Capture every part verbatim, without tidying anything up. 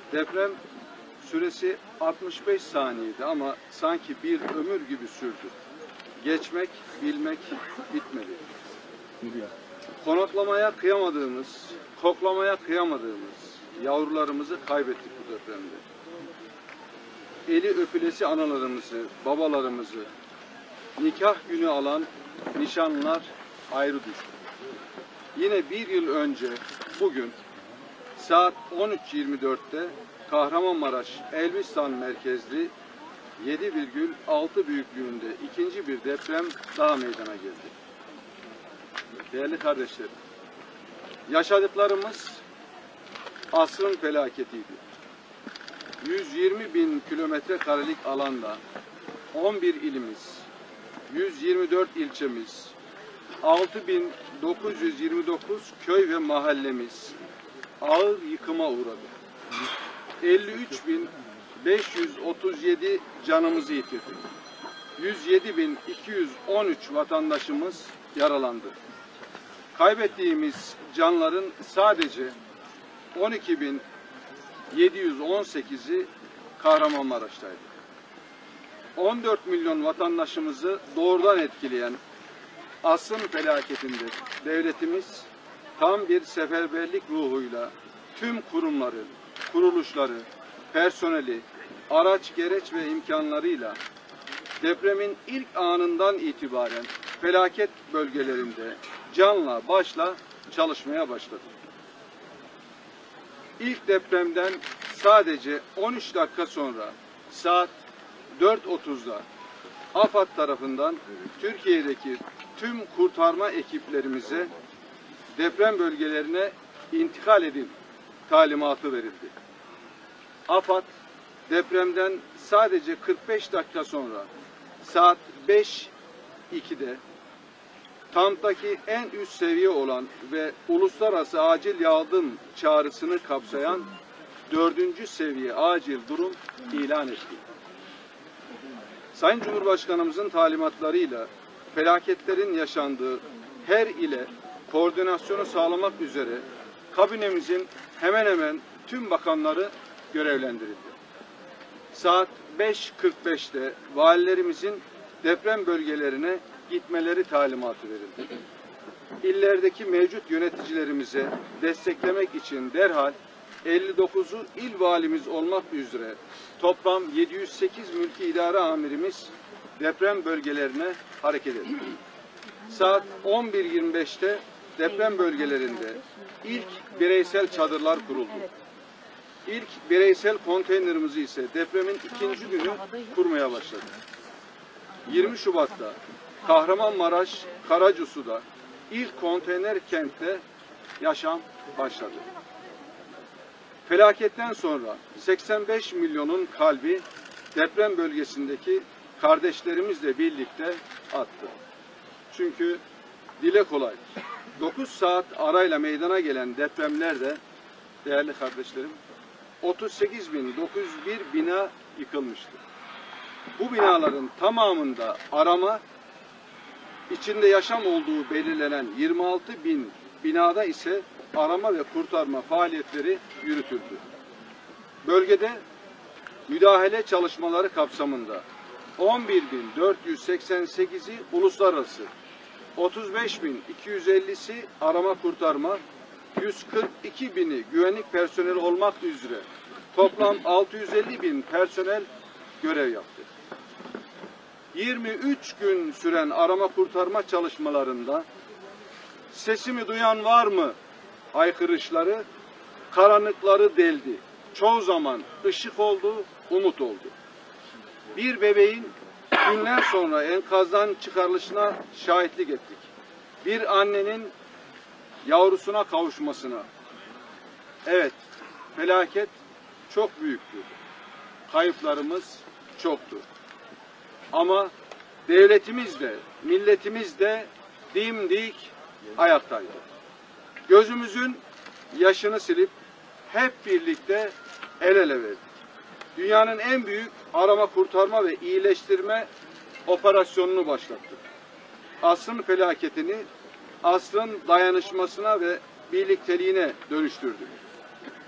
Deprem süresi altmış beş saniyeydi ama sanki bir ömür gibi sürdü. Geçmek, bilmek bitmedi. Konaklamaya kıyamadığımız, koklamaya kıyamadığımız yavrularımızı kaybettik bu depremde. Eli öpülesi analarımızı, babalarımızı, nikah günü alan nişanlılar ayrı düştü. Yine bir yıl önce bugün saat on üç yirmi dört'te Kahramanmaraş Elbistan merkezli yedi virgül altı büyüklüğünde ikinci bir deprem daha meydana geldi. Değerli kardeşlerim, yaşadıklarımız asrın felaketiydi. yüz yirmi bin kilometre karelik alanda on bir ilimiz, yüz yirmi dört ilçemiz, altı bin dokuz yüz yirmi dokuz köy ve mahallemiz ağır yıkıma uğradı. elli üç bin beş yüz otuz yedi canımızı yitirdik. yüz yedi bin iki yüz on üç vatandaşımız yaralandı. Kaybettiğimiz canların sadece on iki bin yedi yüz on sekizi Kahramanmaraş'taydı. on dört milyon vatandaşımızı doğrudan etkileyen asrın felaketinde devletimiz tam bir seferberlik ruhuyla tüm kurumları, kuruluşları, personeli, araç, gereç ve imkanlarıyla depremin ilk anından itibaren felaket bölgelerinde canla başla çalışmaya başladı. İlk depremden sadece on üç dakika sonra saat dört otuz'da AFAD tarafından Türkiye'deki tüm kurtarma ekiplerimize deprem bölgelerine intikal edin talimatı verildi. AFAD depremden sadece kırk beş dakika sonra saat beş iki'de kamptaki en üst seviye olan ve uluslararası acil yardım çağrısını kapsayan dördüncü seviye acil durum ilan etti. Sayın Cumhurbaşkanımızın talimatlarıyla felaketlerin yaşandığı her ile koordinasyonu sağlamak üzere kabinemizin hemen hemen tüm bakanları görevlendirildi. Saat beş kırk beş'te valilerimizin deprem bölgelerine gitmeleri talimatı verildi. İllerdeki mevcut yöneticilerimize desteklemek için derhal elli dokuz'u il valimiz olmak üzere toplam yedi yüz sekiz mülki idare amirimiz deprem bölgelerine hareket etti. Saat on bir yirmi beş'te deprem bölgelerinde ilk bireysel çadırlar kuruldu. İlk bireysel konteynerimizi ise depremin ikinci günü kurmaya başladık. yirmi Şubat'ta Kahramanmaraş Karacusu'da ilk konteyner kentte yaşam başladı. Felaketten sonra seksen beş milyonun kalbi deprem bölgesindeki kardeşlerimizle birlikte attı. Çünkü dile kolay, dokuz saat arayla meydana gelen depremlerde değerli kardeşlerim otuz sekiz bin dokuz yüz bir bina yıkılmıştı. Bu binaların tamamında arama, içinde yaşam olduğu belirlenen yirmi altı bin binada ise arama ve kurtarma faaliyetleri yürütüldü. Bölgede müdahale çalışmaları kapsamında on bir bin dört yüz seksen sekiz'i uluslararası, otuz beş bin iki yüz elli'si arama kurtarma, yüz kırk iki bini güvenlik personeli olmak üzere toplam altı yüz elli bin personel görev yaptı. yirmi üç gün süren arama kurtarma çalışmalarında sesimi duyan var mı haykırışları karanlıkları deldi. Çoğu zaman ışık oldu, umut oldu. Bir bebeğin günler sonra enkazdan çıkarılışına şahitlik ettik. Bir annenin yavrusuna kavuşmasına. Evet, felaket çok büyüktü. Kayıplarımız çoktu. Ama devletimiz de, milletimiz de dimdik ayaktaydı. Gözümüzün yaşını silip hep birlikte el ele verdik. Dünyanın en büyük arama, kurtarma ve iyileştirme operasyonunu başlattık. Asrın felaketini asrın dayanışmasına ve birlikteliğine dönüştürdük.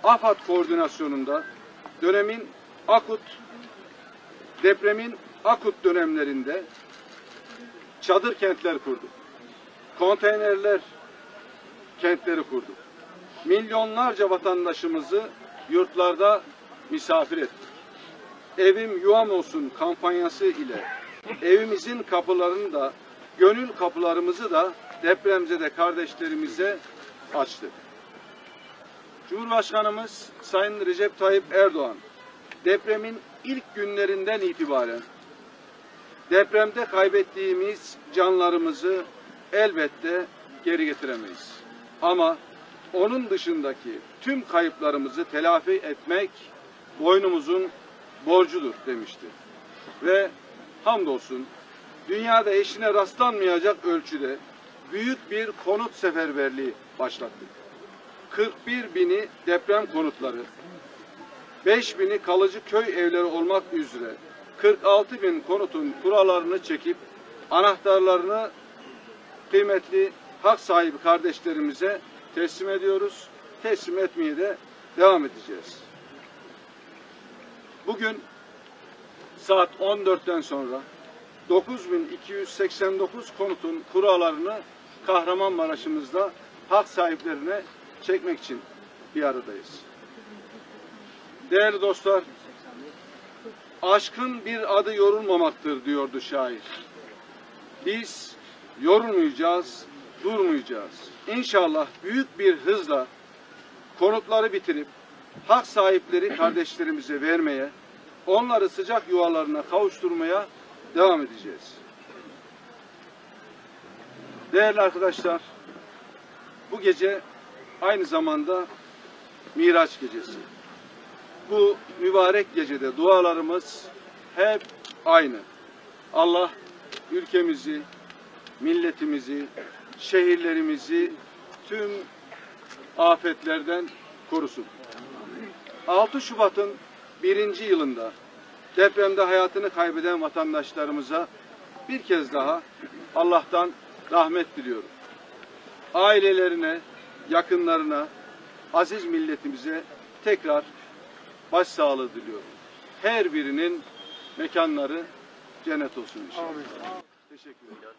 AFAD koordinasyonunda dönemin akut, depremin akut dönemlerinde çadır kentler kurduk. Konteynerler kentleri kurduk. Milyonlarca vatandaşımızı yurtlarda misafir ettik. Evim yuvam olsun kampanyası ile evimizin kapılarını da, gönül kapılarımızı da depremzede kardeşlerimize açtık. Cumhurbaşkanımız Sayın Recep Tayyip Erdoğan depremin ilk günlerinden itibaren depremde kaybettiğimiz canlarımızı elbette geri getiremeyiz. Ama onun dışındaki tüm kayıplarımızı telafi etmek boynumuzun borcudur demişti. Ve hamdolsun dünyada eşine rastlanmayacak ölçüde büyük bir konut seferberliği başlattık. kırk bir bini deprem konutları, beş bini kalıcı köy evleri olmak üzere kırk altı bin konutun kurallarını çekip anahtarlarını kıymetli hak sahibi kardeşlerimize teslim ediyoruz. Teslim etmeye de devam edeceğiz. Bugün saat on dörtten sonra dokuz bin iki yüz seksen dokuz konutun kurallarını Kahramanmaraş'ımızda hak sahiplerine çekmek için bir aradayız. Değerli dostlar, aşkın bir adı yorulmamaktır diyordu şair. Biz yorulmayacağız, durmayacağız. İnşallah büyük bir hızla konutları bitirip hak sahipleri kardeşlerimize vermeye, onları sıcak yuvalarına kavuşturmaya devam edeceğiz. Değerli arkadaşlar, bu gece aynı zamanda Miraç gecesi. Bu mübarek gecede dualarımız hep aynı. Allah ülkemizi, milletimizi, şehirlerimizi tüm afetlerden korusun. altı Şubat'ın birinci yılında depremde hayatını kaybeden vatandaşlarımıza bir kez daha Allah'tan rahmet diliyorum. Ailelerine, yakınlarına, aziz milletimize tekrar başsağlığı diliyorum. Her birinin mekanları cennet olsun inşallah. Amin. Teşekkür ederim.